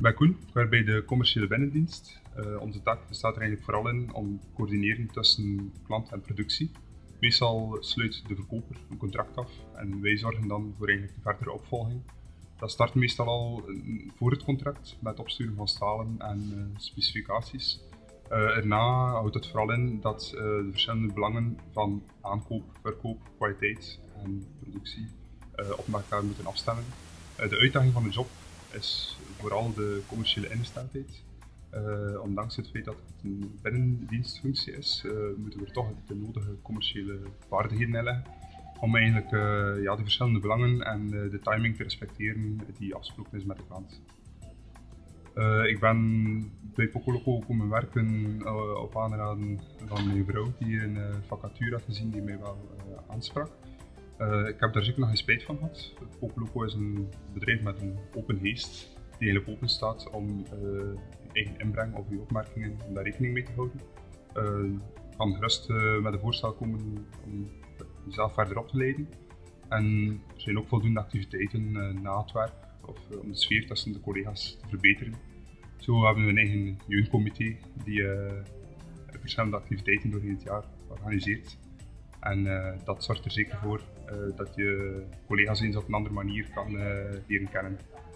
ben Koen, ik werk bij de commerciële binnendienst. Onze taak bestaat er eigenlijk vooral in om te coördineren tussen klant en productie. Meestal sluit de verkoper een contract af en wij zorgen dan voor eigenlijk de verdere opvolging. Dat start meestal al voor het contract met opsturen van stalen en specificaties. Erna houdt het vooral in dat de verschillende belangen van aankoop, verkoop, kwaliteit en productie op elkaar moeten afstemmen. De uitdaging van de job is vooral de commerciële ingesteldheid. Ondanks het feit dat het een binnendienstfunctie is, moeten we er toch de nodige commerciële vaardigheden in leggen om eigenlijk de verschillende belangen en de timing te respecteren die afgesproken is met de klant. Ik ben bij Pocoloco komen werken op aanraden van mijn vrouw die een vacature had gezien die mij wel aansprak. Ik heb daar zeker nog geen spijt van gehad. Pocoloco is een bedrijf met een open geest die eigenlijk open staat om je eigen inbreng of je opmerkingen om daar rekening mee te houden. Je kan gerust met een voorstel komen om jezelf verder op te leiden. En er zijn ook voldoende activiteiten na het werk of om de sfeer tussen de collega's te verbeteren. Zo hebben we een eigen jeugdcomité die verschillende activiteiten doorheen het jaar organiseert. En dat zorgt er zeker voor dat je collega's eens op een andere manier kan leren kennen.